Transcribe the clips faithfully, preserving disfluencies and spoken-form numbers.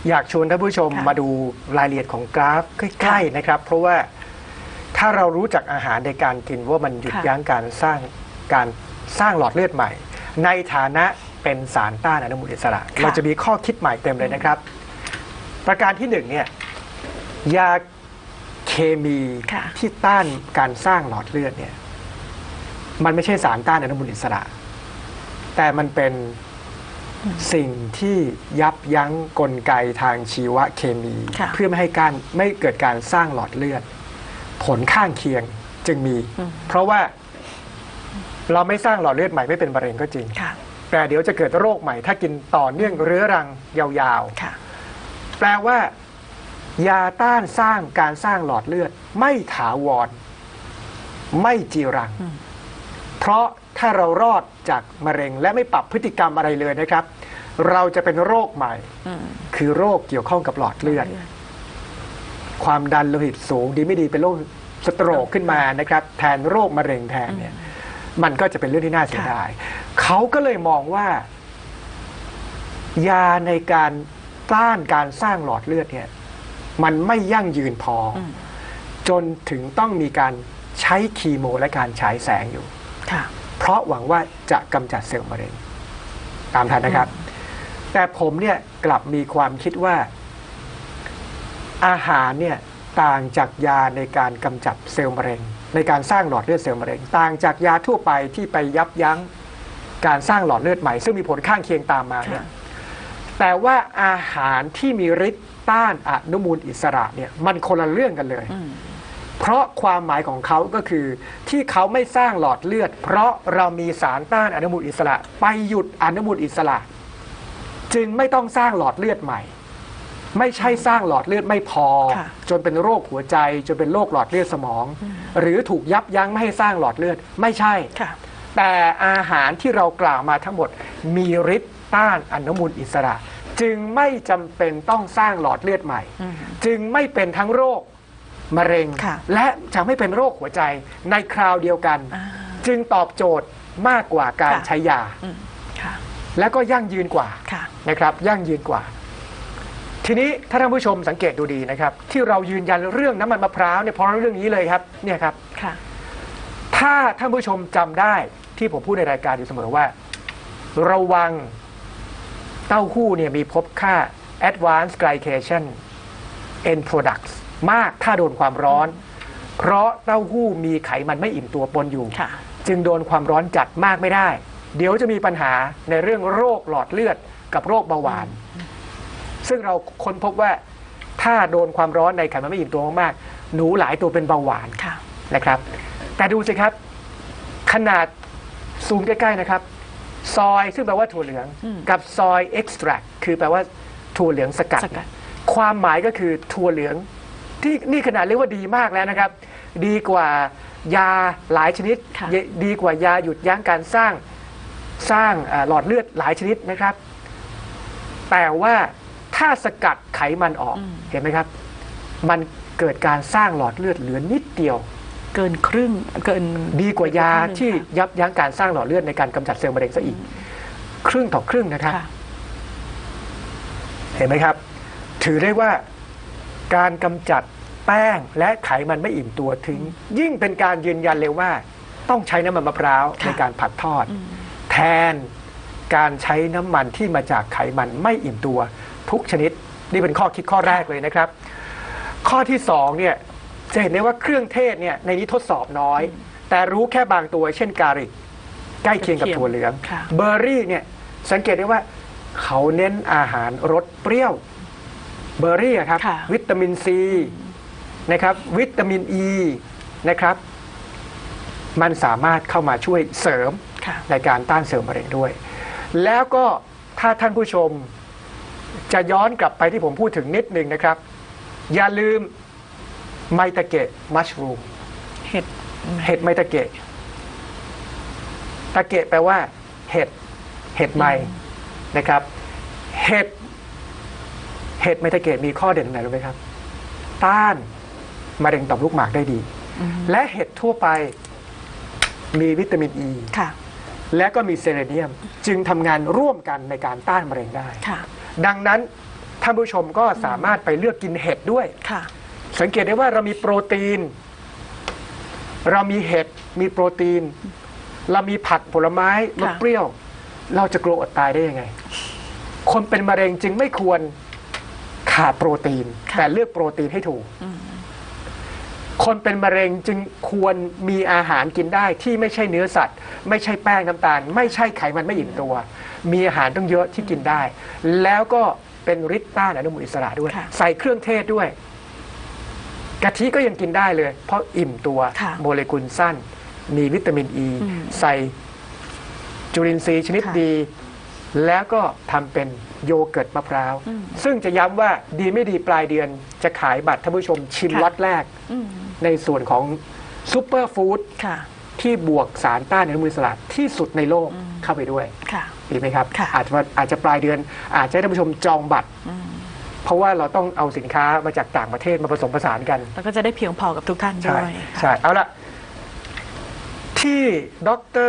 อยากชวนท่านผู้ชมมาดูรายละเอียดของกราฟใกล้ๆนะครับเพราะว่าถ้าเรารู้จักอาหารในการกินว่ามันหยุดยั้งการสร้างการสร้างหลอดเลือดใหม่ในฐานะเป็นสารต้านอนุมูลอิสระเราจะมีข้อคิดใหม่เต็มเลยนะครับประการที่หนึ่งเนี่ยยาเคมีที่ต้านการสร้างหลอดเลือดเนี่ยมันไม่ใช่สารต้านอนุมูลอิสระแต่มันเป็นสิ่งที่ยับยั้งกลไกทางชีวเคมีเพื่อไม่ให้การไม่เกิดการสร้างหลอดเลือดผลข้างเคียงจึงมีเพราะว่าเราไม่สร้างหลอดเลือดใหม่ไม่เป็นมะเร็งก็จริงแต่เดี๋ยวจะเกิดโรคใหม่ถ้ากินต่อเนื่องเรื้อรังยาวๆแปลว่ายาต้านสร้างการสร้างหลอดเลือดไม่ถาวรไม่จีรังเพราะถ้าเรารอดจากมะเร็งและไม่ปรับพฤติกรรมอะไรเลยนะครับเราจะเป็นโรคใหม่คือโรคเกี่ยวข้องกับหลอดเลือดความดันโลหิตสูงดีไม่ดีเป็นโรคสโตรกขึ้นมานะครับแทนโรคมะเร็งแทนเนี่ยมันก็จะเป็นเรื่องที่น่าเสียดายเขาก็เลยมองว่ายาในการต้านการสร้างหลอดเลือดเนี่ยมันไม่ยั่งยืนพอจนถึงต้องมีการใช้คีโมและการฉายแสงอยู่เพราะหวังว่าจะกำจัดเซลล์มะเร็งตามทันนะครับแต่ผมเนี่ยกลับมีความคิดว่าอาหารเนี่ยต่างจากยาในการกำจัดเซลล์มะเร็งในการสร้างหลอดเลือดเซลล์มะเร็งต่างจากยาทั่วไปที่ไปยับยั้งการสร้างหลอดเลือดใหม่ซึ่งมีผลข้างเคียงตามมาเนี่ยแต่ว่าอาหารที่มีฤทธิ์ต้านอนุมูลอิสระเนี่ยมันคนละเรื่องกันเลยเพราะความหมายของเขาก็คือที่เขาไม่สร้างหลอดเลือดเพราะเรามีสารต้านอนุมูลอิสระไปหยุดอนุมูลอิสระจึงไม่ต้องสร้างหลอดเลือดใหม่ไม่ใช่สร้างหลอดเลือดไม่พอจนเป็นโรคหัวใจจนเป็นโรคหลอดเลือดสมองหรือถูกยับยั้งไม่ให้สร้างหลอดเลือดไม่ใช่แต่อาหารที่เรากล่าวมาทั้งหมดมีฤทธิ์ต้านอนุมูลอิสระจึงไม่จำเป็นต้องสร้างหลอดเลือดใหม่จึงไม่เป็นทั้งโรคมะเร็งและจะไม่เป็นโรคหัวใจในคราวเดียวกันจึงตอบโจทย์มากกว่าการใช้ยาและก็ยั่งยืนกว่านะครับยั่งยืนกว่าทีนี้ถ้าท่านผู้ชมสังเกตดูดีนะครับที่เรายืนยันเรื่องน้ำมันมะพร้าวเนี่ยเพราะเรื่องนี้เลยครับเนี่ยครับถ้าท่านผู้ชมจำได้ที่ผมพูดในรายการอยู่เสมอว่าระวังเต้าหู้เนี่ยมีพบค่า advanced glycation end products มากถ้าโดนความร้อนเพราะเต้าหู้มีไขมันไม่อิ่มตัวปนอยู่จึงโดนความร้อนจัดมากไม่ได้เดี๋ยวจะมีปัญหาในเรื่องโรคหลอดเลือดกับโรคเบาหวานซึ่งเราค้นพบว่าถ้าโดนความร้อนในไขมันไม่อิ่มตัวมากๆหนูหลายตัวเป็นเบาหวานนะครับแต่ดูสิครับขนาดซูมใกล้ๆนะครับซอยซึ่งแปลว่าถั่วเหลืองกับซอยเอ็กซ์ตรัคคือแปลว่าถั่วเหลืองสกัดความหมายก็คือถั่วเหลืองที่นี่ขนาดเรียกว่าดีมากแล้วนะครับดีกว่ายาหลายชนิดดีกว่ายาหยุดยั้งการสร้างสร้างหลอดเลือดหลายชนิดนะครับแต่ว่าถ้าสกัดไขมันออกเห็นไหมครับมันเกิดการสร้างหลอดเลือดเหลือนิดเดียวเกินครึ่งเกินดีกว่ายาที่ยับยั้งการสร้างหลอดเลือดในการกำจัดเซลล์มะเร็งซะอีกครึ่งต่อครึ่งนะครับเห็นไหมครับถือได้ว่าการกำจัดแป้งและไขมันไม่อิ่มตัวถึงยิ่งเป็นการยืนยันเลยว่าต้องใช้น้ำมันมะพร้าวในการผัดทอดแทนการใช้น้ำมันที่มาจากไขมันไม่อิ่มตัวทุกชนิดนี่เป็นข้อคิดข้อแรกเลยนะครับข้อที่สองเนี่ยจะเห็นได้ว่าเครื่องเทศเนี่ยในนี้ทดสอบน้อยแต่รู้แค่บางตัวเช่นกาลิกใกล้เคียงกับถั่วเหลืองเบอร์รี่เนี่ยสังเกตได้ว่าเขาเน้นอาหารรสเปรี้ยวเบอร์รี่ครับวิตามินซีนะครับวิตามินอีนะครับมันสามารถเข้ามาช่วยเสริมในการต้านเซลล์มะเร็งด้วยแล้วก็ถ้าท่านผู้ชมจะย้อนกลับไปที่ผมพูดถึงนิดนึงนะครับอย่าลืมไมตาเกะมัชรูมเห็ดเห็ดไมตาเกะตาเกะแปลว่าเห็ดเห็ดไมนะครับเห็ดเห็ดไมตาเกะมีข้อเด่นอะไรรู้ไหมครับต้านมะเร็งต่อมลูกหมากได้ดีและเห็ดทั่วไปมีวิตามินอีและก็มีเซเลเนียมจึงทำงานร่วมกันในการต้านมะเร็งได้ดังนั้นท่านผู้ชมก็สามารถไปเลือกกินเห็ดด้วยค่ะสังเกตได้ว่าเรามีโปรตีนเรามีเห็ดมีโปรตีนเรามีผักผลไม้รสเปรี้ยวเราจะกลัวอดตายได้ยังไงคนเป็นมะเร็งจึงไม่ควรขาดโปรตีนแต่เลือกโปรตีนให้ถูกคนเป็นมะเร็งจึงควรมีอาหารกินได้ที่ไม่ใช่เนื้อสัตว์ไม่ใช่แป้งน้ำตาลไม่ใช่ไขมันไม่อิ่มตัวมีอาหารต้องเยอะที่กินได้แล้วก็เป็นฤทธิ์ต้านอนุมูลอิสระด้วยใส่เครื่องเทศด้วยกะทิก็ยังกินได้เลยเพราะอิ่มตัวโมเลกุลสั้นมีวิตามินอ e, ีใส่จุลินทรีย์ชนิดดีแล้วก็ทำเป็นโยเกิร์ตมะพร้าวซึ่งจะย้ำว่าดีไม่ดีปลายเดือนจะขายบัตรท่านผู้ชมชิมล็อตแรกในส่วนของซูเปอร์ฟู้ดที่บวกสารต้านอนุมูลอิสระที่สุดในโลกเข้าไปด้วยดีไหมครับอาจจะอาจจะปลายเดือนอาจจะให้ท่านผู้ชมจองบัตรเพราะว่าเราต้องเอาสินค้ามาจากต่างประเทศมาผสมผสานกันแล้วก็จะได้เพียงพอกับทุกท่านด้วยใช่เอาละที่ดร.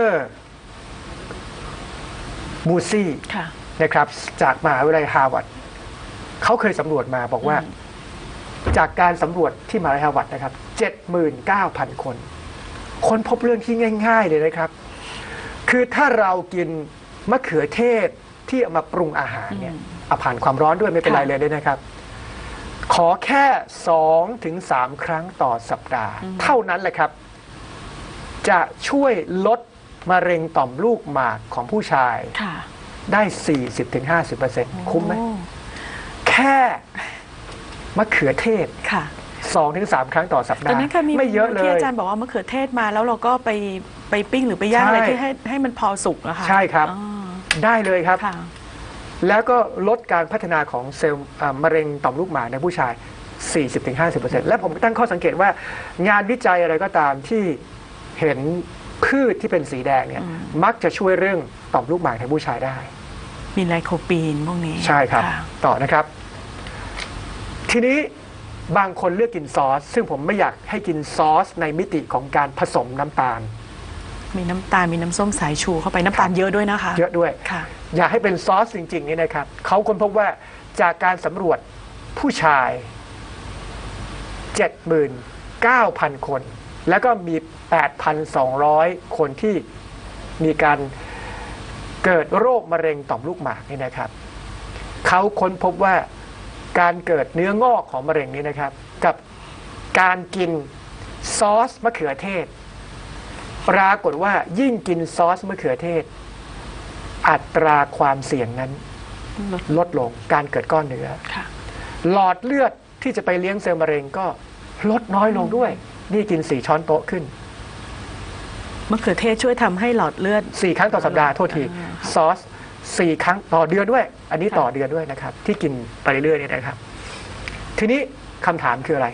มูซี่นะครับจากมหาวิทยาลัยฮาร์วาร์ดเขาเคยสำรวจมาบอกว่าจากการสำรวจที่มหาวิทยาลัยฮาร์วาร์ดนะครับ เจ็ดหมื่นเก้าพัน คนค้นพบเรื่องที่ง่ายๆเลยนะครับคือถ้าเรากินมะเขือเทศที่เอามาปรุงอาหารเนี่ยเอาผ่านความร้อนด้วยไม่เป็นไรเลยด้วยนะครับขอแค่ สองถึงสาม ครั้งต่อสัปดาห์เท่านั้นแหละครับจะช่วยลดมะเร็งต่อมลูกหมากของผู้ชายได้ สี่สิบถึงห้าสิบเปอร์เซ็นต์ คุ้มไหมแค่มะเขือเทศสองถึงสาม ครั้งต่อสัปดาห์ไม่เยอะเลยที่อาจารย์บอกว่ามะเขือเทศมาแล้วเราก็ไปไปปิ้งหรือไปย่างอะไรที่ให้ให้มันพอสุกอะค่ะใช่ครับได้เลยครับแล้วก็ลดการพัฒนาของเซลล์มะเร็งต่อมลูกหมากในผู้ชาย สี่สิบถึงห้าสิบเปอร์เซ็นต์ และผมตั้งข้อสังเกตว่างานวิจัยอะไรก็ตามที่เห็นพืชที่เป็นสีแดงเนี่ยมักจะช่วยเรื่องต่อมลูกหมากในผู้ชายได้มีไลโคปีนพวกนี้ใช่ครับต่อนะครับทีนี้บางคนเลือกกินซอสซึ่งผมไม่อยากให้กินซอสในมิติของการผสมน้ำตาลมีน้ำตาลมีน้ำส้มสายชูเข้าไปน้ำตาลเยอะด้วยนะคะเยอะด้วยอยากให้เป็นซอสจริงๆนี่นะครับเขาค้นพบว่าจากการสำรวจผู้ชาย เจ็ดหมื่นเก้าพัน คนแล้วก็มี แปดพันสองร้อย คนที่มีการเกิดโรคมะเร็งต่อมลูกหมากนี่นะครับเขาค้นพบว่าการเกิดเนื้องอกของมะเร็งนี้นะครับกับการกินซอสมะเขือเทศปรากฏว่ายิ่งกินซอสมะเขือเทศอัตราความเสี่ยงนั้นลดลงการเกิดก้อนเนื้อหลอดเลือดที่จะไปเลี้ยงเซลล์มะเร็งก็ลดน้อยลงด้วยนี่กินสี่ช้อนโต๊ะขึ้นมะเขือเทศช่วยทำให้หลอดเลือดสี่ครั้งต่อสัปดาห์โทษทีซอสสี่ครั้งต่อเดือนด้วยอันนี้ต่อเดือนด้วยนะครับที่กินไปเรื่อยๆนี่นะครับทีนี้คำถามคืออะไร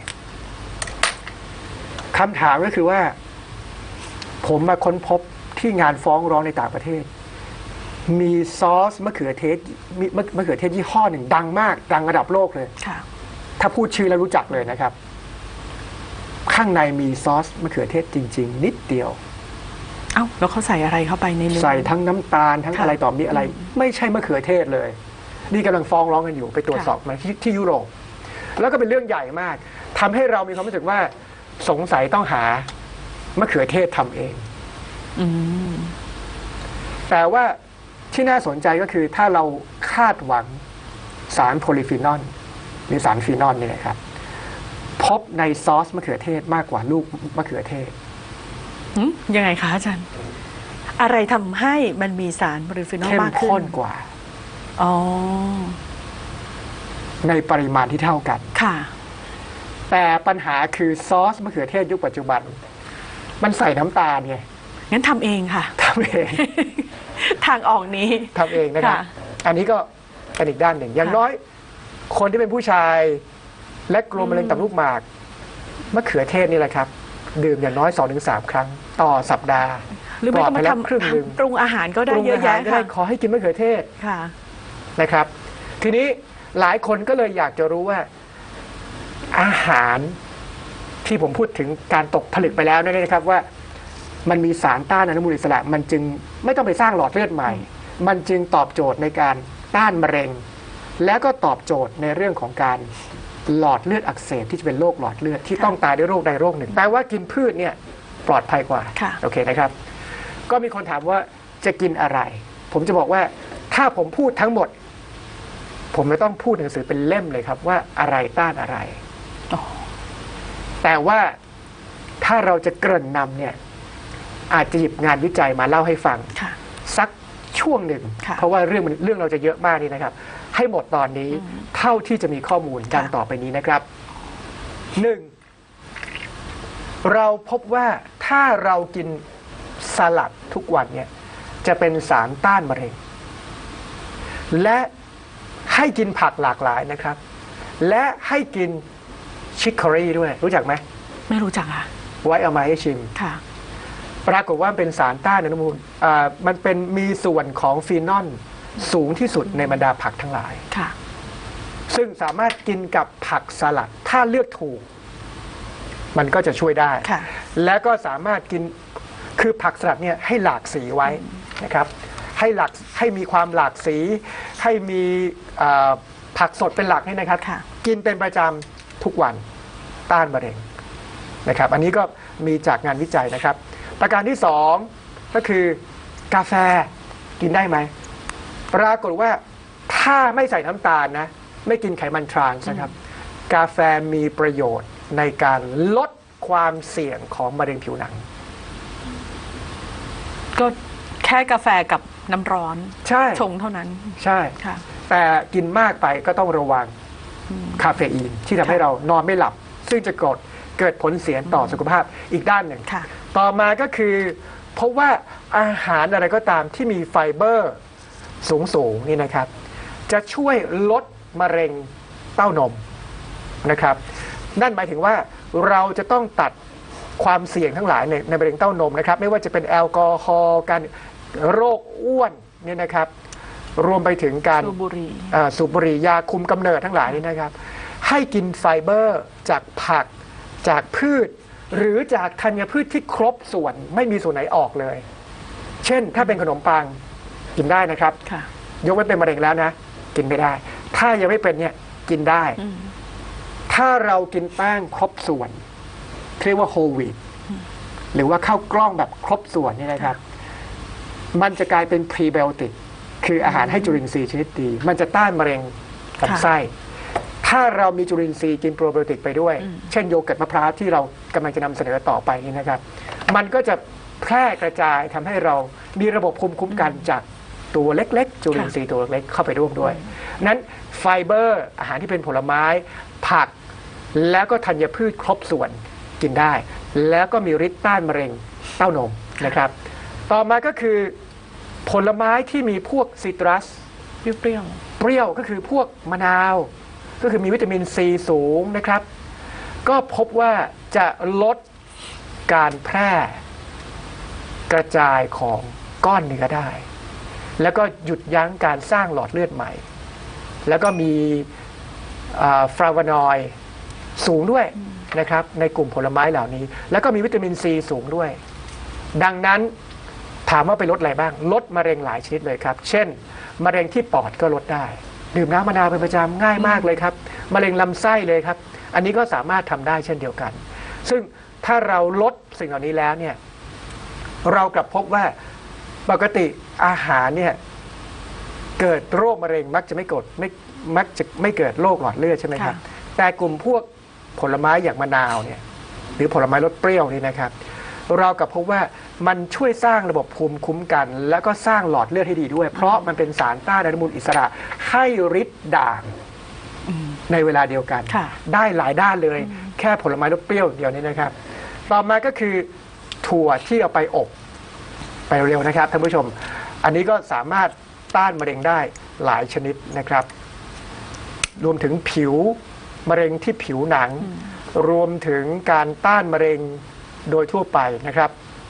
คำถามก็คือว่าผมมาค้นพบที่งานฟ้องร้องในต่างประเทศมีซอสมะเขือเทศมีมะเขือเทศยี่ห้อหนึ่งดังมากดังระดับโลกเลยถ้าพูดชื่อแล้วรู้จักเลยนะครับข้างในมีซอสมะเขือเทศจริงๆนิดเดียวเอ้าแล้วเขาใส่อะไรเข้าไปในเนื้อใส่ทั้งน้ำตาลทั้งอะไรต่อมีอะไรไม่ใช่มะเขือเทศเลยนี่กำลังฟ้องร้องกันอยู่ไปตรวจสอบมาที่ที่ยุโรปแล้วก็เป็นเรื่องใหญ่มากทำให้เรามีความรู้สึกว่าสงสัยต้องหามะเขือเทศทำเองแต่ว่าที่น่าสนใจก็คือถ้าเราคาดหวังสารโพลีฟีนอลหรือสารฟีนอลเนี่ยนะครับพบในซอสมะเขือเทศมากกว่าลูกมะเขือเทศยังไงคะอาจารย์อะไรทำให้มันมีสารโพลีฟีนอลมากขึ้นเข้มข้นกว่าอ๋อในปริมาณที่เท่ากันค่ะแต่ปัญหาคือซอสมะเขือเทศยุคปัจจุบันมันใส่น้ำตาลไงงั้นทำเองค่ะทำเองทางออกนี้ทำเองนะครับอันนี้ก็เป็นอีกด้านหนึ่งอย่างน้อยคนที่เป็นผู้ชายและกลัวมะเร็งต่อมลูกหมากมะเขือเทศนี่แหละครับดื่มอย่างน้อย สองถึงสาม ครั้งต่อสัปดาห์หรือไม่ต้องมาทำครึ่งนึงปรุงอาหารก็ได้เยอะแยะค่ะขอให้กินมะเขือเทศค่ะนะครับทีนี้หลายคนก็เลยอยากจะรู้ว่าอาหารที่ผมพูดถึงการตกผลึกไปแล้วนะครับว่ามันมีสารต้านอนุมูลอิสระมันจึงไม่ต้องไปสร้างหลอดเลือดใหม่มันจึงตอบโจทย์ในการต้านมะเร็งและก็ตอบโจทย์ในเรื่องของการหลอดเลือดอักเสบที่จะเป็นโรคหลอดเลือดที่ต้องตายด้วยโรคใดโรคหนึ่งแปลว่ากินพืชเนี่ยปลอดภัยกว่าโอเคนะครับก็มีคนถามว่าจะกินอะไรผมจะบอกว่าถ้าผมพูดทั้งหมดผมไม่ต้องพูดหนังสือเป็นเล่มเลยครับว่าอะไรต้านอะไรแต่ว่าถ้าเราจะเกริ่นนำเนี่ยอาจจะหยิบงานวิจัยมาเล่าให้ฟังสักช่วงหนึ่งเพราะว่าเรื่องเรื่องเราจะเยอะมากนี่นะครับให้หมดตอนนี้เท่าที่จะมีข้อมูลดังต่อไปนี้นะครับหนึ่งเราพบว่าถ้าเรากินสลัดทุกวันเนี่ยจะเป็นสารต้านมะเร็งและให้กินผักหลากหลายนะครับและให้กินชิคคอรี่ด้วยรู้จักไหมไม่รู้จักค่ะไว้เอามาให้ชิมค่ะปรากฏว่าเป็นสารต้านอนุมูลอ่ามันเป็นมีส่วนของฟีนอลสูงที่สุดในบรรดาผักทั้งหลายค่ะซึ่งสามารถกินกับผักสลัดถ้าเลือกถูกมันก็จะช่วยได้และก็สามารถกินคือผักสลัดเนี่ยให้หลากสีไว้นะครับให้หลากให้มีความหลากสีให้มีผักสดเป็นหลักนี่นะครับกินเป็นประจำทุกวันต้านมะเร็งนะครับอันนี้ก็มีจากงานวิจัยนะครับประการที่สองก็คือกาแฟกินได้ไหมปรากฏว่าถ้าไม่ใส่น้ำตาลนะไม่กินไขมันทรานส์นะครับกาแฟมีประโยชน์ในการลดความเสี่ยงของมะเร็งผิวหนังก็แค่กาแฟกับน้ำร้อนใช่ชงเท่านั้นใช่แต่กินมากไปก็ต้องระวังคาเฟอีนที่ทำให้เรานอนไม่หลับซึ่งจะเกิดเกิดผลเสียต่อสุขภาพอีกด้านหนึ่งต่อมาก็คือเพราะว่าอาหารอะไรก็ตามที่มีไฟเบอร์สูงสูงนี่นะครับจะช่วยลดมะเร็งเต้านมนะครับนั่นหมายถึงว่าเราจะต้องตัดความเสี่ยงทั้งหลายในในมะเร็งเต้านมนะครับไม่ว่าจะเป็นแอลกอฮอล์การโรคอ้วนเนี่ยนะครับรวมไปถึงการสูบบุหรี่สูบบุหรี่ยาคุมกำเนิดทั้งหลายนี่นะครับให้กินไฟเบอร์จากผักจากพืชหรือจากธัญพืชที่ครบส่วนไม่มีส่วนไหนออกเลยเช่นถ้าเป็นขนมปังกินได้นะครับยกเว้นเป็นมะเร็งแล้วนะกินไม่ได้ถ้ายังไม่เป็นเนี่ยกินได้ถ้าเรากินแป้งครบส่วนเรียกว่าโฮลวีทหรือว่าข้าวกล้องแบบครบส่วนนี่นะครับมันจะกลายเป็นพรีไบโอติกคืออาหารให้จุลินทรีย์ชนิดดีมันจะต้านมะเร็งลำไส้ถ้าเรามีจุลินทรีย์กินโปรไบโอติกไปด้วยเช่นโยเกิร์ตมะพร้าวที่เรากำลังจะนำเสนอต่อไปนี่นะครับมันก็จะแพร่กระจายทำให้เรามีระบบภูมิคุ้มกันจากตัวเล็กๆจุลินทรีย์ตัวเล็กเข้าไปร่วมด้วยนั้นไฟเบอร์อาหารที่เป็นผลไม้ผักแล้วก็ธัญพืชครบส่วนกินได้แล้วก็มีฤทธิ์ต้านมะเร็งเต้านมนะครับต่อมาก็คือผลไม้ที่มีพวกซิตรัสเปรี้ยวเปรี้ยวก็คือพวกมะนาวก็คือมีวิตามินซีสูงนะครับก็พบว่าจะลดการแพร่กระจายของก้อนเนื้อได้แล้วก็หยุดยั้งการสร้างหลอดเลือดใหม่แล้วก็มีฟลาวานอยด์สูงด้วยนะครับในกลุ่มผลไม้เหล่านี้แล้วก็มีวิตามินซีสูงด้วยดังนั้นถามว่าไปลดอะไรบ้างลดมะเร็งหลายชนิดเลยครับเช่นมะเร็งที่ปอดก็ลดได้ดื่มน้ำมะนาวเป็นประจำง่ายมากเลยครับมะเร็งลำไส้เลยครับอันนี้ก็สามารถทำได้เช่นเดียวกันซึ่งถ้าเราลดสิ่งเหล่านี้แล้วเนี่ยเรากลับพบว่าปกติอาหารเนี่ยเกิดโรคมะเร็งมักจะไม่เกิดไม่มักจะไม่เกิดโรคหลอดเลือดใช่ไหมครับแต่กลุ่มพวกผลไม้อย่างมะนาวเนี่ยหรือผลไม้รสเปรี้ยวนี่นะครับเรากับพบว่ามันช่วยสร้างระบบภูมิคุ้มกันแล้วก็สร้างหลอดเลือดให้ดีด้วยเพราะมันเป็นสารต้านอนุมูลอิสระให้ฤทธิ์ด่างในเวลาเดียวกันได้หลายด้านเลยแค่ผลไม้รสเปรี้ยวเดียวนี้นะครับต่อมาก็คือถั่วที่เอาไปอบไปเร็วนะครับท่านผู้ชมอันนี้ก็สามารถต้านมะเร็งได้หลายชนิดนะครับรวมถึงผิวมะเร็งที่ผิวหนังรวมถึงการต้านมะเร็งโดยทั่วไปนะครับ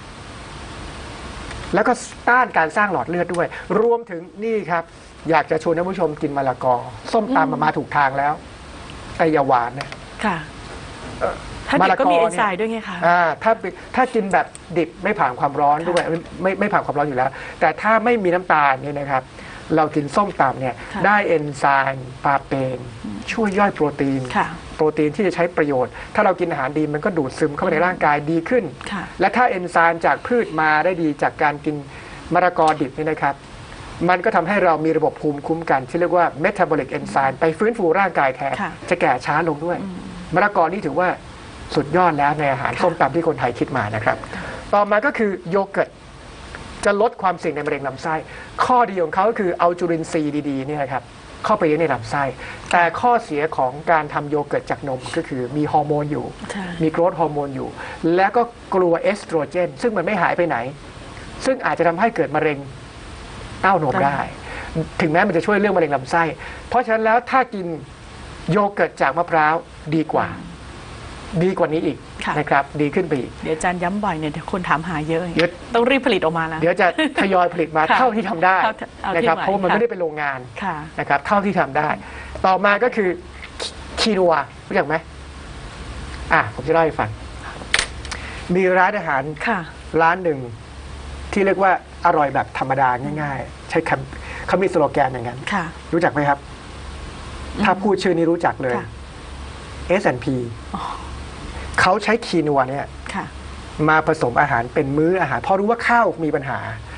แล้วก็ต้านการสร้างหลอดเลือดด้วยรวมถึงนี่ครับอยากจะชวนท่านผู้ชมกินมะละกอส้มตำมามาถูกทางแล้วแต่อย่าหวานนะค่ะถ้าดิบก็มีเอนไซม์ด้วยไงคะถ้าถ้ากินแบบดิบไม่ผ่านความร้อนด้วยไม่ไม่ผ่านความร้อนอยู่แล้วแต่ถ้าไม่มีน้ำตาลนี่นะครับเรากินส้มตำเนี่ยได้เอนไซม์ปาเปนช่วยย่อยโปรตีนโปรตีนที่จะใช้ประโยชน์ถ้าเรากินอาหารดีมันก็ดูดซึมเข้าไปในร่างกายดีขึ้นและถ้าเอนไซม์จากพืชมาได้ดีจากการกินมะละกอดิบนี่นะครับมันก็ทำให้เรามีระบบภูมิคุ้มกันที่เรียกว่า metabolic enzyme ไปฟื้นฟูร่างกายแทนจะแก่ช้าลงด้วยมะละกอนี่ถือว่าสุดยอดแล้วในอาหารส้มตำที่คนไทยคิดมานะครับต่อมาก็คือโยเกิร์ตจะลดความเสี่ยงในมะเร็งลำไส้ข้อดีของเขาก็คือเอาจุลินทรีย์ดีๆเนี่ยครับเข้าไปในลำไส้แต่ข้อเสียของการทำโยเกิร์ตจากนมก็คือมีฮอร์โมนอยู่มีโกรทฮอร์โมนอยู่และก็กลัวเอสโตรเจนซึ่งมันไม่หายไปไหนซึ่งอาจจะทำให้เกิดมะเร็งเต้านมได้ถึงแม้มันจะช่วยเรื่องมะเร็งลำไส้เพราะฉะนั้นแล้วถ้ากินโยเกิร์ตจากมะพร้าวดีกว่าดีกว่านี้อีกนะครับดีขึ้นไปอีกเดี๋ยวอาจารย์ย้ำบ่อยเนี่ยคนถามหาเยอะต้องรีบผลิตออกมาแล้วเดี๋ยวจะทยอยผลิตมาเท่าที่ทำได้นะครับเพราะมันไม่ได้เป็นโรงงานนะครับเท่าที่ทำได้ต่อมาก็คือคีนัวรู้จักไหมอ่ะผมจะเล่าให้ฟังมีร้านอาหารร้านหนึ่งที่เรียกว่าอร่อยแบบธรรมดาง่ายๆใช้คำเขามีสโลแกนอย่างนั้นรู้จักไหมครับถ้าพูดชื่อนี้รู้จักเลย เอส แอนด์ พี เขาใช้คีนัวเนี่ยมาผสมอาหารเป็นมื้ออาหารเพราะรู้ว่าข้าวมีปัญหา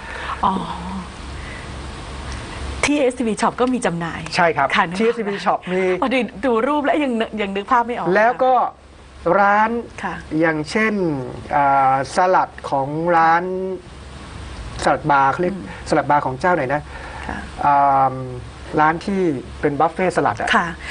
ที่ เอส ซี บี Shop ก็มีจำหน่ายใช่ครับที่ เอส ซี บี Shop มีพอดีดูรูปแล้วยังยังนึกภาพไม่ออกแล้วก็ร้านอย่างเช่นสลัดของร้านสลัดบาร์เขาเรียกสลัดบาร์ของเจ้าไหนนะร้านที่เป็นบัฟเฟ่สลัดอ่ะ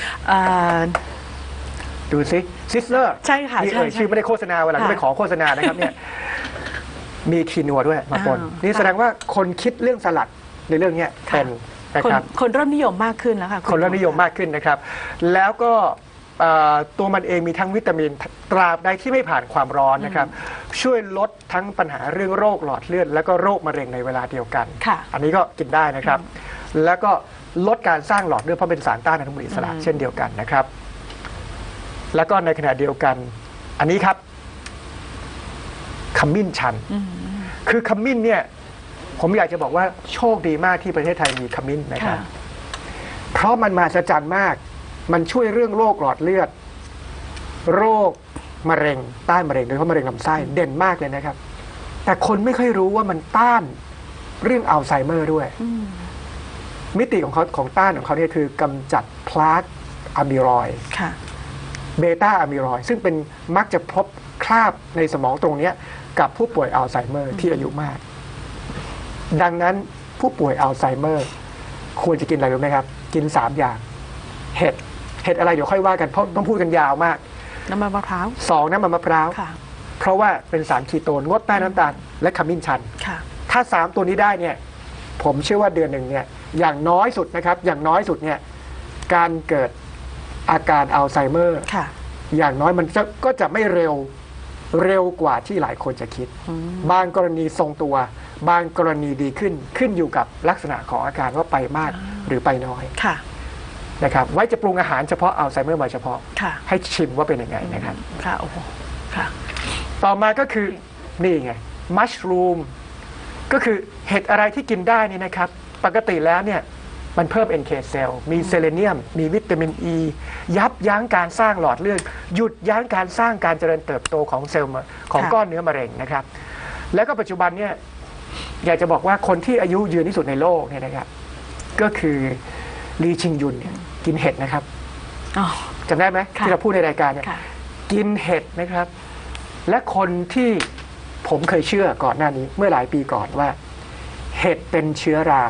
ดูซิซิสเลอร์ใช่ค่ะที่เอ่ยชื่อไม่ได้โฆษณาเวลาก็ไปขอโฆษณานะครับเนี่ยมีคีนัวด้วยมาปนนี่แสดงว่าคนคิดเรื่องสลัดในเรื่องนี้เป็นนะครับคนเริ่มนิยมมากขึ้นแล้วค่ะคนเริ่มนิยมมากขึ้นนะครับแล้วก็ตัวมันเองมีทั้งวิตามินตราบใดที่ไม่ผ่านความร้อนนะครับช่วยลดทั้งปัญหาเรื่องโรคหลอดเลือดและก็โรคมะเร็งในเวลาเดียวกันอันนี้ก็กินได้นะครับแล้วก็ลดการสร้างหลอดเลือดเพราะเป็นสารต้านอนุมูลอิสระเช่นเดียวกันนะครับแล้วก็ในขณะเดียวกันอันนี้ครับขมิ้นชันคือขมิ้นเนี่ยผมอยากจะบอกว่าโชคดีมากที่ประเทศไทยมีขมิ้นนะครับเพราะมันมหัศจรรย์มากมันช่วยเรื่องโรคหลอดเลือดโรคมะเร็งต้านมะเร็งโดยเฉพาะมะเร็งลำไส้เด่นมากเลยนะครับแต่คนไม่ค่อยรู้ว่ามันต้านเรื่องอัลไซเมอร์ด้วยมิติของเขาของต้านของเขาเนี่ยคือกำจัดพลาสอะมิรอยด์เบต้าอะมิรอยด์ซึ่งเป็นมักจะพบคราบในสมองตรงนี้กับผู้ป่วยอัลไซเมอร์ที่อายุมากดังนั้นผู้ป่วยอัลไซเมอร์ควรจะกินอะไรรู้ไหมครับกินสามอย่างเห็ดเห็ดอะไรเดี๋ยวค่อยว่ากันเพราะต้องพูดกันยาวมากน้ำมันมะพร้าวสองน้ำมันมะพร้าวเพราะว่าเป็นสารคีโตนงดแป้งน้ำตาลและขมิ้นชันถ้าสามตัวนี้ได้เนี่ยผมเชื่อว่าเดือนหนึ่งเนี่ยอย่างน้อยสุดนะครับอย่างน้อยสุดเนี่ยการเกิดอาการอัลไซเมอร์อย่างน้อยมันก็จะไม่เร็วเร็วกว่าที่หลายคนจะคิดบางกรณีทรงตัวบางกรณีดีขึ้นขึ้นอยู่กับลักษณะของอาการว่าไปมากหรือไปน้อยนะครับไว้จะปรุงอาหารเฉพาะอัลไซเมอร์มาเฉพาะให้ชิมว่าเป็นยังไงนะครับค่ะโอ้โหค่ะต่อมาก็คือนี่ไงมัชรูมก็คือเห็ดอะไรที่กินได้นี่นะครับปกติแล้วเนี่ยมันเพิ่ม เอ็น เค เซลล์มีเซเลเนียมมีวิตามินอ e, ียับยั้งการสร้างหลอดเลือดหยุดยั้งการสร้างการเจริญเติบโตของเซลล์ของก้อนเนื้อมะเร็งนะครับแล้วก็ปัจจุบันเนี่ยอยากจะบอกว่าคนที่อายุยืนที่สุดในโลกเนี่ยนะครับก็คือลีชิงยุนเนี่ยกินเห็ดนะครับจำได้ไหมที่เราพูดในรายการเนี่ยกินเห็ดนะครับและคนที่ผมเคยเชื่อก่อนหน้านี้เมื่อหลายปีก่อนว่าเห็ดเป็นเชื้อรา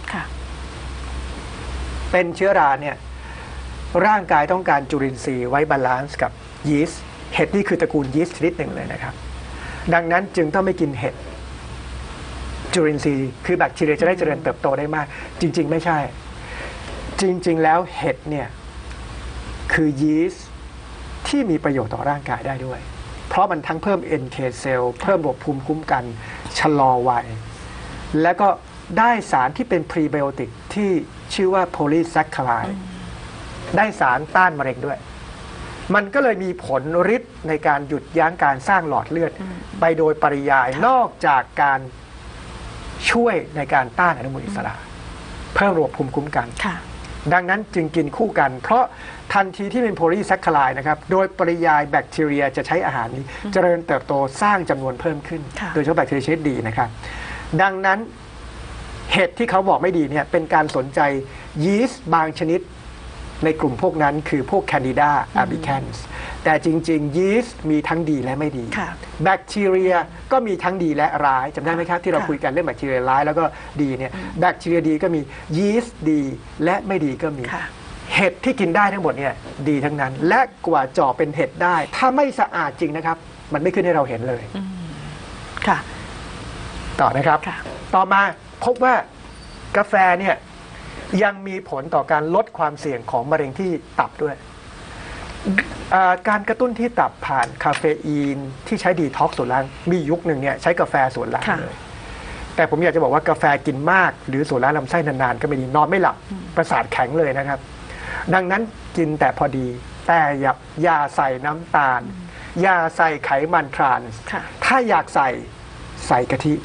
เป็นเชื้อราเนี่ยร่างกายต้องการจุลินทรีย์ไว้บาลานซ์กับยีสต์เห็ดนี่คือตระกูลยีสต์ชนิดหนึ่งเลยนะครับดังนั้นจึงต้องไม่กินเห็ดจุลินทรีย์คือแบคทีเรียจะได้เจริญเติบโตได้มากจริงๆไม่ใช่จริงๆแล้วเห็ดเนี่ยคือยีสต์ที่มีประโยชน์ต่อร่างกายได้ด้วยเพราะมันทั้งเพิ่ม เอ็น เค เซลล์เพิ่มระบบภูมิคุ้มกันชะลอวัยและก็ได้สารที่เป็นพรีไบโอติกที่ชื่อว่าโพลีแซคคาไรด์ได้สารต้านมะเร็งด้วยมันก็เลยมีผลฤทธิ์ในการหยุดยั้งการสร้างหลอดเลือดไปโดยปริยายนอกจากการช่วยในการต้านอนุมูลอิสระเพิ่มระบบภูมิคุ้มกันดังนั้นจึงกินคู่กัน เพราะทันทีที่เป็นโพลีแซคคาไลด์นะครับโดยปริยายแบคทีเรียจะใช้อาหารนี้เจริญเติบโตสร้างจำนวนเพิ่มขึ้นโดยเฉพาะแบคทีเรียชนิดดีนะครับดังนั้นเห็ดที่เขาบอกไม่ดีเนี่ยเป็นการสนใจยีสต์บางชนิดในกลุ่มพวกนั้นคือพวก Candida albicans แต่จริงๆยีสต์มีทั้งดีและไม่ดีแบคทีเรียก็มีทั้งดีและร้ายจำได้ไหมครับที่เราคุยกันเรื่องแบคทีเรียร้ายแล้วก็ดีเนี่ยแบคทีเรียดีก็มียีสต์ดีและไม่ดีก็มีเห็ดที่กินได้ทั้งหมดเนี่ยดีทั้งนั้นและกว่าเจาะเป็นเห็ดได้ถ้าไม่สะอาดจริงนะครับมันไม่ขึ้นให้เราเห็นเลยค่ะต่อนะครับต่อมาพบว่ากาแฟเนี่ยยังมีผลต่อการลดความเสี่ยงของมะเร็งที่ตับด้วยการกระตุ้นที่ตับผ่านคาเฟอีนที่ใช้ดีท็อกซ์ส่วนล่างมียุคหนึ่งเนี่ยใช้กาแฟส่วนล่างเลยแต่ผมอยากจะบอกว่ากาแฟกินมากหรือส่วนล่างลำไส้นานๆก็ไม่ดีนอนไม่หลับประสาทแข็งเลยนะครับดังนั้นกินแต่พอดีแต่อย่าอย่าใส่น้ำตาลอย่าใส่ไขมันทรานส์ถ้าอยากใส่ใส่กะทิ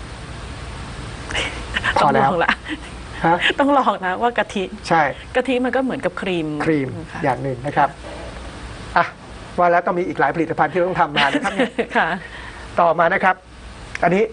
พอแล้วต้องลองนะว่ากะทิใช่กะทิมันก็เหมือนกับครีมครีมอย่างหนึ่งนะครับอ่ะว่าแล้วต้องมีอีกหลายผลิตภัณฑ์ที่ต้องทำมานะครับค่ะต่อมานะครับอันนี้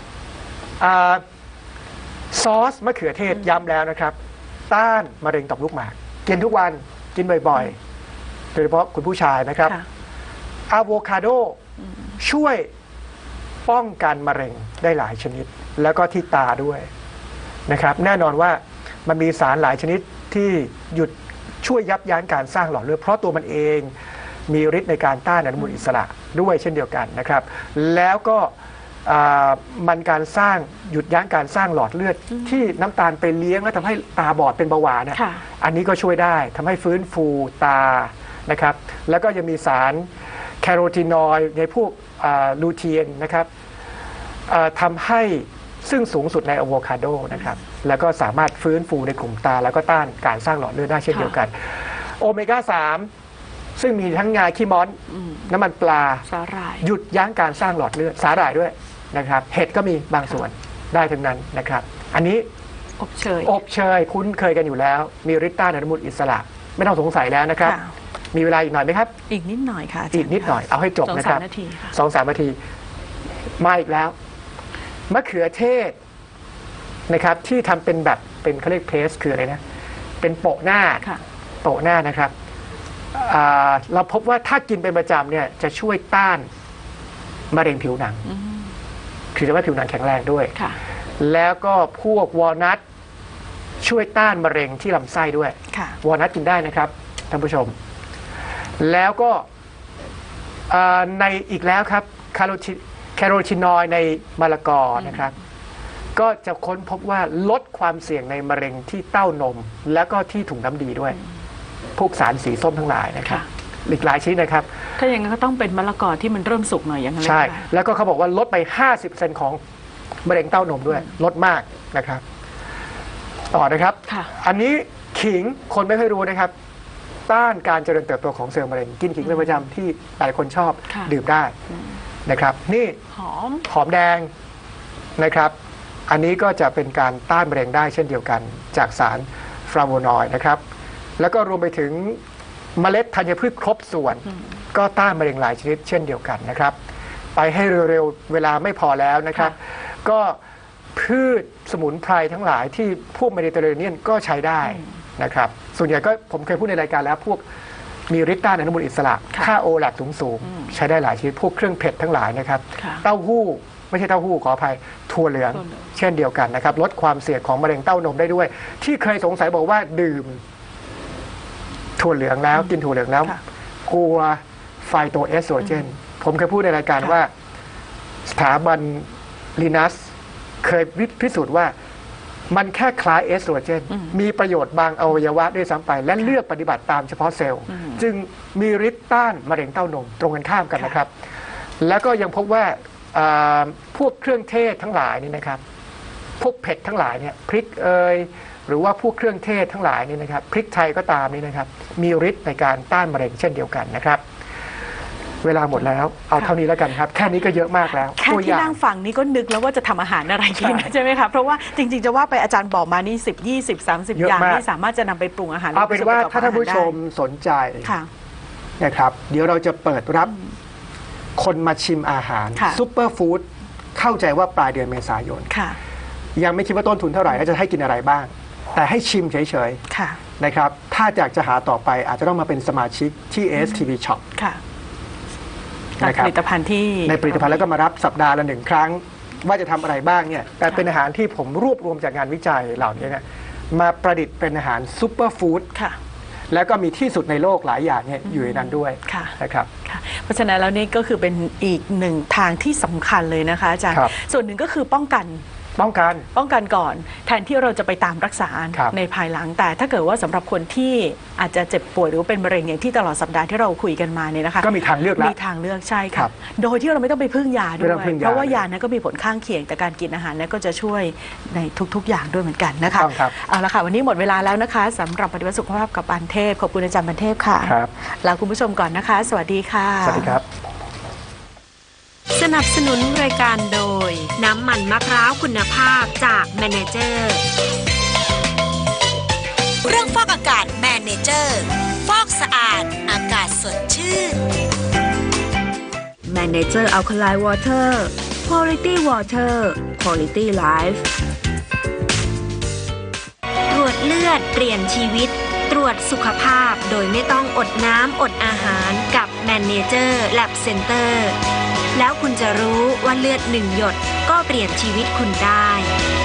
ซอสมะเขือเทศย้ำแล้วนะครับต้านมะเร็งต่อมลูกหมากกินทุกวันกินบ่อยๆโดยเฉพาะคุณผู้ชายนะครับอะโวคาโดช่วยป้องกันมะเร็งได้หลายชนิดแล้วก็ที่ตาด้วยนะครับแน่นอนว่ามันมีสารหลายชนิดที่หยุดช่วยยับยั้งการสร้างหลอดเลือดเพราะตัวมันเองมีฤทธิ์ในการต้านอนุมูลอิสระด้วยเช่นเดียวกันนะครับแล้วก็มันการสร้างหยุดยั้งการสร้างหลอดเลือดที่น้ำตาลไปเลี้ยงแล้วทำให้ตาบอดเป็นเบาหวานเนี่ยอันนี้ก็ช่วยได้ทำให้ฟื้นฟูตานะครับแล้วก็ยังมีสารแคโรทีนอยด์ในพวกลูเทียนนะครับทำให้ซึ่งสูงสุดในอะโวคาโดนะครับแล้วก็สามารถฟื้นฟูในกลุ่มตาแล้วก็ต้านการสร้างหลอดเลือดได้เช่นเดียวกันโอเมก้าสามซึ่งมีทั้งงาขี้ม้อนน้ำมันปลาสาหร่ายหยุดยั้งการสร้างหลอดเลือดสาหร่ายด้วยนะครับเห็ดก็มีบางส่วนได้ทั้งนั้นนะครับอันนี้อบเชยอบเชยคุ้นเคยกันอยู่แล้วมีฤทธิ์ต้านอนุมูลอิสระไม่ต้องสงสัยแล้วนะครับมีเวลาอีกหน่อยไหมครับอีกนิดหน่อยค่ะอีกนิดหน่อยเอาให้จบนะครับสองสามนาทีมาอีกแล้วมะเขือเทศนะครับที่ทำเป็นแบบเป็นเขาเรียกเพสคืออะไรนะเป็นโปะหน้าโปะหน้านะครับเราพบว่าถ้ากินเป็นประจำเนี่ยจะช่วยต้านมะเร็งผิวหนังคือทำให้ผิวหนังแข็งแรงด้วยแล้วก็พวกวอลนัทช่วยต้านมะเร็งที่ลำไส้ด้วยวอลนัทกินได้นะครับท่านผู้ชมแล้วก็ในอีกแล้วครับคาโรทีแคโรทีนอยด์ในมะละกอนะครับก็จะค้นพบว่าลดความเสี่ยงในมะเร็งที่เต้านมแล้วก็ที่ถุงน้ำดีด้วยพวกสารสีส้มทั้งหลายนะครับอีกหลายชนิดนะครับถ้าอย่างนั้นก็ต้องเป็นมะละกอที่มันเริ่มสุกหน่อยอย่างนั้นใช่แล้วก็เขาบอกว่าลดไป ห้าสิบเปอร์เซ็นต์ ของมะเร็งเต้านมด้วยลดมากนะครับต่อนะครับอันนี้ขิงคนไม่ค่อยรู้นะครับต้านการเจริญเติบโตของเซลล์มะเร็งกินขิงเป็นประจำที่หลายคนชอบดื่มได้นะครับนี่หอมหอมแดงนะครับอันนี้ก็จะเป็นการต้านมะเร็งได้เช่นเดียวกันจากสารฟลาโวนอยด์นะครับแล้วก็รวมไปถึงเมล็ดธัญพืชครบส่วนก็ต้านมะเร็งหลายชนิดเช่นเดียวกันนะครับไปให้เร็วๆเวลาไม่พอแล้วนะครับก็พืชสมุนไพรทั้งหลายที่พวกเมดิเตอร์เรเนียนก็ใช้ได้นะครับส่วนใหญ่ก็ผมเคยพูดในรายการแล้วพวกมีฤทธิ์ต้านอนุมูลอิสระค่าโอแลกสูงสูงใช้ได้หลายชนิดพวกเครื่องเผ็ดทั้งหลายนะครับเต้าหู้ไม่ใช่เต้าหู้ขออภัยถั่วเหลืองเช่นเดียวกันนะครับลดความเสี่ยงของมะเร็งเต้านมได้ด้วยที่เคยสงสัยบอกว่าดื่มถั่วเหลืองแล้วกินถั่วเหลืองแล้วกลัวไฟโตเอสโตรเจนผมเคยพูดในรายการว่าสถาบันลีนัสเคยพิสูจน์ว่ามันแค่คล้ายเอสโตรเจนมีประโยชน์บางอวัยวะด้วยซ้ำไปและเลือกปฏิบัติตามเฉพาะเซลล์จึงมีฤทธิ์ต้านมะเร็งเต้านมตรงกันข้ามกันนะครับแล้วก็ยังพบว่าพวกเครื่องเทศทั้งหลายนี่นะครับพวกเผ็ดทั้งหลายเนี่ยพริกเอยหรือว่าพวกเครื่องเทศทั้งหลายนี่นะครับพริกไทยก็ตามนี่นะครับมีฤทธิ์ในการต้านมะเร็งเช่นเดียวกันนะครับเวลาหมดแล้วเอาเท่านี้แล้วกันครับแค่นี้ก็เยอะมากแล้วแค่ที่นั่งฟังนี่ก็นึกแล้วว่าจะทำอาหารอะไรกินใช่ไหมคะเพราะว่าจริงๆจะว่าไปอาจารย์บอกมานี่สิบ ยี่สิบ สามสิบอย่างที่สามารถจะนำไปปรุงอาหารเอาเป็นว่าถ้าท่านผู้ชมสนใจนะครับเดี๋ยวเราจะเปิดรับคนมาชิมอาหารซุปเปอร์ฟู้ดเข้าใจว่าปลายเดือนเมษายนยังไม่คิดว่าต้นทุนเท่าไหร่และจะให้กินอะไรบ้างแต่ให้ชิมเฉยๆนะครับถ้าอยากจะหาต่อไปอาจจะต้องมาเป็นสมาชิกที่ เอ เอส ที วี Shop ในผลิตภัณฑ์ที่ในผลิตภัณฑ์แล้วก็มารับสัปดาห์ละหนึ่งครั้งว่าจะทำอะไรบ้างเนี่ยแต่เป็นอาหารที่ผมรวบรวมจากงานวิจัยเหล่านี้เนี่ยมาประดิษฐ์เป็นอาหารซุปเปอร์ฟู้ดแล้วก็มีที่สุดในโลกหลายอย่างเนี่ยอยู่ในนั้นด้วยนะครับเพราะฉะนั้นแล้วนี่ก็คือเป็นอีกหนึ่งทางที่สำคัญเลยนะคะอาจารย์ส่วนหนึ่งก็คือป้องกันป้องกันป้องกันก่อนแทนที่เราจะไปตามรักษาในภายหลังแต่ถ้าเกิดว่าสำหรับคนที่อาจจะเจ็บป่วยหรือเป็นมะเร็งอย่างที่ตลอดสัปดาห์ที่เราคุยกันมาเนี่ยนะคะก็มีทางเลือกแล้วมีทางเลือกใช่ค่ะโดยที่เราไม่ต้องไปพึ่งยาด้วยเพราะว่ายานั้นก็มีผลข้างเคียงแต่การกินอาหารนั้นก็จะช่วยในทุกๆอย่างด้วยเหมือนกันนะคะเอาละค่ะวันนี้หมดเวลาแล้วนะคะสำหรับปฏิบัติสุขภาพกับบันเทพขอบคุณอาจารย์บันเทพค่ะลาคุณผู้ชมก่อนนะคะสวัสดีค่ะสวัสดีครับสนับสนุนรายการโดยน้ำมันมะพร้าวคุณภาพจากแมเนเจอร์เรื่องฟอกอากาศแมเนเจอร์ฟอกสะอาดอากาศสดชื่นแมเนเจอร์อัลคาไลน์วอเตอร์ Quality Water Quality Life ตรวจเลือดเปลี่ยนชีวิตตรวจสุขภาพโดยไม่ต้องอดน้ำอดอาหารกับแมเนเจอร์ Lab Centerแล้วคุณจะรู้ว่าเลือดหนึ่งหยดก็เปลี่ยนชีวิตคุณได้